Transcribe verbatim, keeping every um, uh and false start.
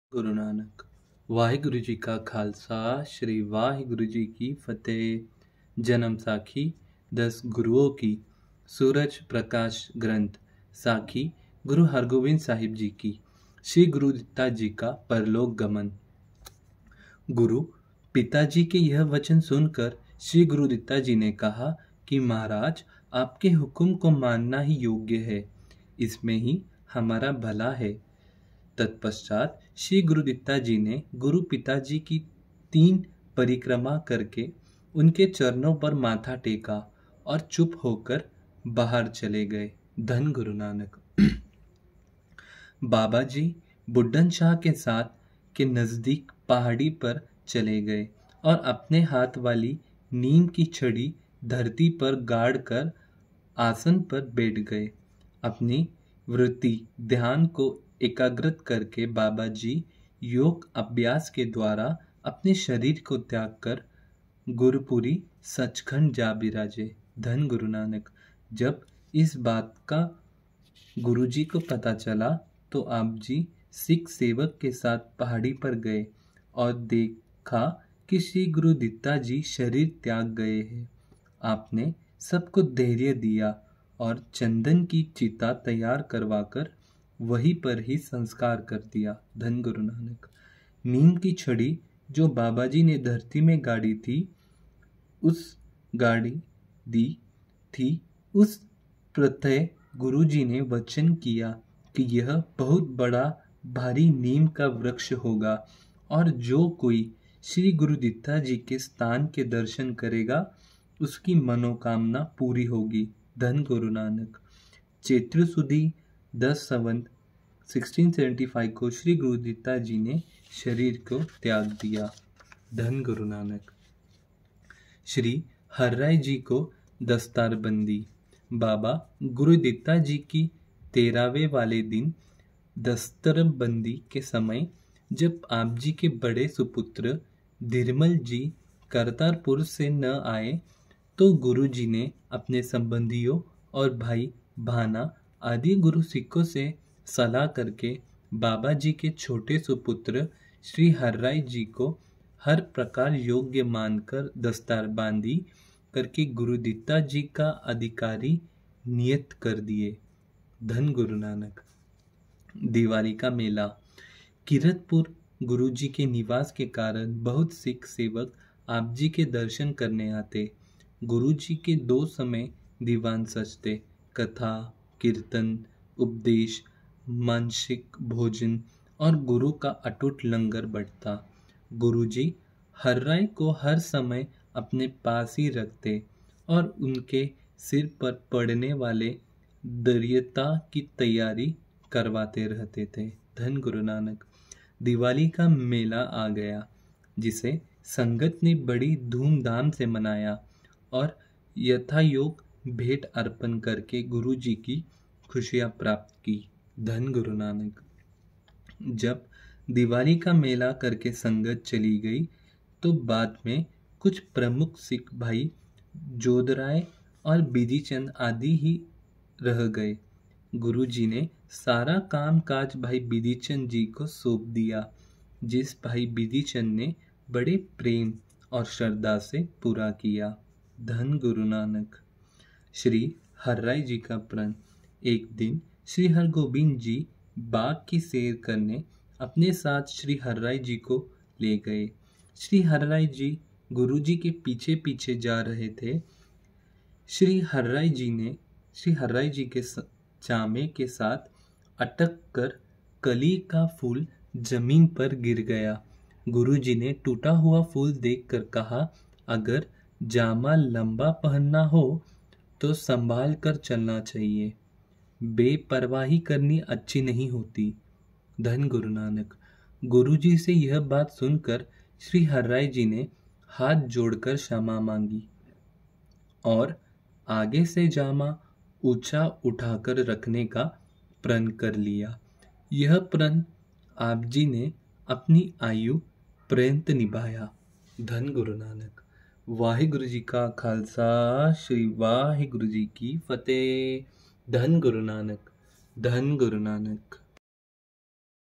गुरु नानक वाहिगुरु जी का खालसा श्री वाहिगुरु जी की फतेह। जन्म साखी दस गुरुओं की। सूरज प्रकाश ग्रंथ साखी गुरु हरगोविंद साहिब जी की। श्री गुरु दत्ता जी का परलोक गमन। गुरु पिताजी के यह वचन सुनकर श्री गुरु दत्ता जी ने कहा कि महाराज, आपके हुक्म को मानना ही योग्य है, इसमें ही हमारा भला है। तत्पश्चात श्री गुरु दत्ता जी ने गुरु पिताजी की तीन परिक्रमा करके उनके चरणों पर माथा टेका और चुप होकर बाहर चले गए। धन गुरु नानक। बाबा जी बुड्ढन शाह के साथ के नजदीक पहाड़ी पर चले गए और अपने हाथ वाली नीम की छड़ी धरती पर गाड़ कर आसन पर बैठ गए। अपनी वृत्ति ध्यान को एकाग्रत करके बाबा जी योग अभ्यास के द्वारा अपने शरीर को त्याग कर गुरुपुरी सचखंड जा बिराजे। धन गुरु नानक। जब इस बात का गुरुजी को पता चला तो आप जी सिख सेवक के साथ पहाड़ी पर गए और देखा कि श्री गुरु दत्ता जी शरीर त्याग गए हैं। आपने सबको धैर्य दिया और चंदन की चिता तैयार करवाकर वहीं पर ही संस्कार कर दिया। धन गुरु नानक। नीम की छड़ी जो बाबा जी ने धरती में गाड़ी थी उस गाड़ी दी थी उस प्रत्यय गुरु जी ने वचन किया कि यह बहुत बड़ा भारी नीम का वृक्ष होगा और जो कोई श्री गुरु दत्ता जी के स्थान के दर्शन करेगा उसकी मनोकामना पूरी होगी। धन गुरु नानक। चैत्र सुदी दस संवत सोलह सौ पचहत्तर को श्री गुरु दत्ता जी ने शरीर को त्याग दिया। धन गुरु नानक। श्री हरराय जी को दस्तारबंदी। बाबा गुरु दत्ता जी की तेरहवें वाले दिन दस्तरबंदी के समय जब आप जी के बड़े सुपुत्र धीरमल जी करतारपुर से न आए तो गुरु जी ने अपने संबंधियों और भाई भाना आदि गुरु सिखों से सलाह करके बाबा जी के छोटे सुपुत्र श्री हरराय जी को हर प्रकार योग्य मानकर दस्तारबंदी करके गुरु दत्ता जी का अधिकारी नियत कर दिए। धन गुरु नानक। दिवाली का मेला। किरतपुर गुरु जी के निवास के कारण बहुत सिख सेवक आप जी के दर्शन करने आते। गुरु जी के दो समय दीवान सजते। कथा, कीर्तन, उपदेश, मानसिक भोजन और गुरु का अटूट लंगर बढ़ता। गुरु जी हरराय को हर समय अपने पास ही रखते और उनके सिर पर पड़ने वाले दरियता की तैयारी करवाते रहते थे। धन गुरु नानक। दिवाली का मेला आ गया जिसे संगत ने बड़ी धूमधाम से मनाया और यथायोग भेंट अर्पण करके गुरु जी की खुशियां प्राप्त की। धन गुरु नानक। जब दिवाली का मेला करके संगत चली गई तो बाद में कुछ प्रमुख सिख भाई जोधराय और बिधिचंद आदि ही रह गए। गुरु जी ने सारा काम काज भाई बिधिचंद जी को सौंप दिया, जिस भाई बिधिचंद ने बड़े प्रेम और श्रद्धा से पूरा किया। धन गुरु नानक। श्री हरराय जी का प्रण। एक दिन श्री हरगोबिंद जी बाग की सैर करने अपने साथ श्री हरराय जी को ले गए। श्री हरराय जी गुरु जी के पीछे पीछे जा रहे थे। श्री हरराय जी ने श्री हरराय जी के चामे के साथ अटक कर कली का फूल जमीन पर गिर गया। गुरु जी ने टूटा हुआ फूल देखकर कहा, अगर जामा लंबा पहनना हो तो संभाल कर चलना चाहिए, बेपरवाही करनी अच्छी नहीं होती। धन गुरु नानक। गुरु जी से यह बात सुनकर श्री हरराय जी ने हाथ जोड़कर क्षमा मांगी और आगे से जामा ऊंचा उठाकर रखने का प्रण कर लिया। यह प्रण आप जी ने अपनी आयु पर्यंत निभाया। धन गुरु नानक। वाहिगुरु जी का खालसा श्री वाहिगुरु जी की फतेह। धन गुरु नानक। धन गुरु नानक।